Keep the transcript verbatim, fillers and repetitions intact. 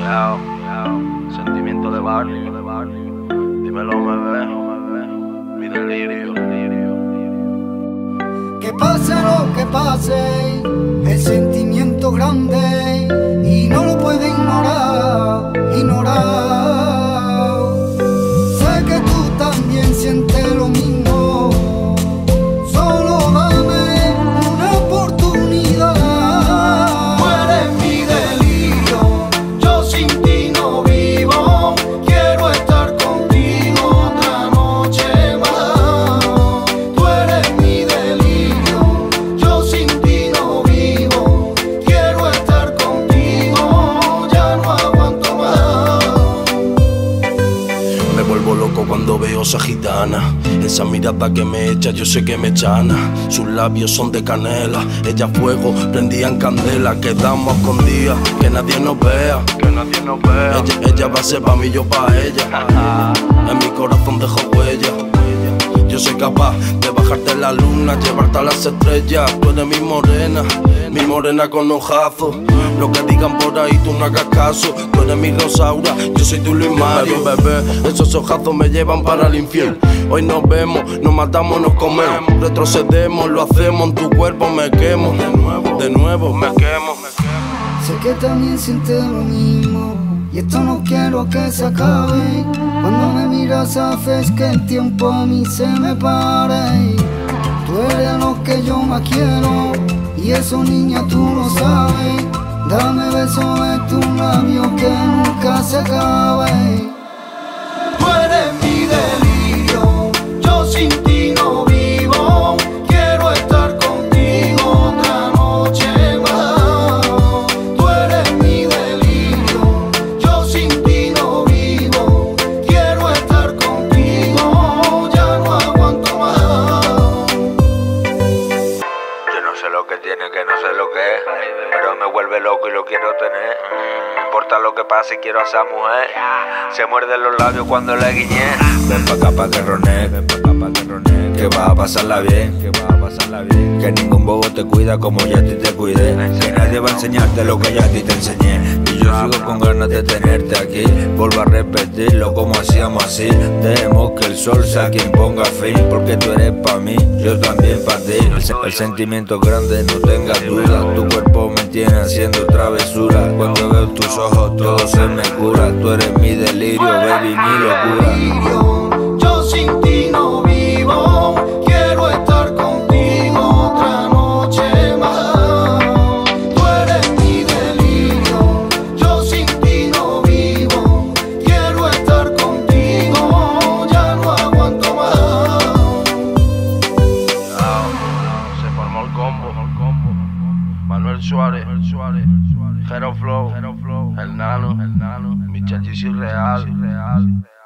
Yao, yao, sentimiento de barrio, de barrio. Dímelo, bebé, mi delirio, delirio. Que pase lo que pase, el sentimiento grande y no lo puede ignorar, ignorar. Sé que tú también sientes lo mismo, solo dame una oportunidad. Tú eres mi delirio, yo sin ti no vivo. Quiero estar contigo otra noche más. Tú eres mi delirio, yo sin ti no vivo. Quiero estar contigo, ya no aguanto más. Me vuelvo loco cuando veo esa gitana, esa mirada que me echa, yo sé que me chana. Sus labios son de canela, ella fuego, prendían candela. Quedamos escondidas, que nadie nos vea, Que nadie nos vea. ella, ella va a ser pa' mí, yo pa' ella. En mi corazón dejó huella. Yo soy capaz de bajarte la luna, llevarte a las estrellas. Tú eres mi morena, mi morena con ojazos. Lo que digan por ahí tú no hagas caso. Tú eres mi Rosaura, yo soy tu Luis Mario. Bebé, esos ojazos me llevan para el infierno. Hoy nos vemos, nos matamos, nos comemos. Retrocedemos, lo hacemos, en tu cuerpo me quemo. De nuevo, de nuevo me quemo. Sé que también sientes lo mismo y esto no quiero que se acabe. Cuando me miras haces que el tiempo a mí se me pare. Tú eres lo que yo más quiero y eso, niña, tú lo sabes. Dame besos de tus labios que nunca se acabe. Tú eres mi delirio, yo sin ti no vivo. Quiero estar contigo otra noche más. Tú eres mi delirio, yo sin ti no vivo. Quiero estar contigo, ya no aguanto más. Yo no sé lo que tiene, que no sé lo que es, pero me vuelve loco y lo quiero tener. No importa lo que pase, quiero a esa mujer. Se muerde los labios cuando le guiñé. Ven pa' acá pa' que ronee, ven pa' acá pa' que ronee. Que vas a pasarla bien, que vas a pasarla bien. Que ningún bobo te cuida como yo a ti te cuidé. Que nadie va a enseñarte lo que yo a ti te enseñé. Y yo sigo con ganas de tenerte aquí. Vuelvo a repetirlo como hacíamos así. Dejemos que el sol sea quien ponga fin. Porque tú eres pa' mí, yo también pa' ti. El, se- el sentimiento es grande, no tengas duda. Tu cuerpo me tiene haciendo travesura. Cuando veo tus ojos todo se me cura. Tú eres mi delirio, baby, mi locura. Yo sin ti no vivo. Quiero estar contigo otra noche más. Tú eres mi delirio, yo sin ti no vivo. Quiero estar contigo, ya no aguanto más. Yao, se formó el combo. Manuel Suárez, Hero Flow, el Nano, Michel G C Real.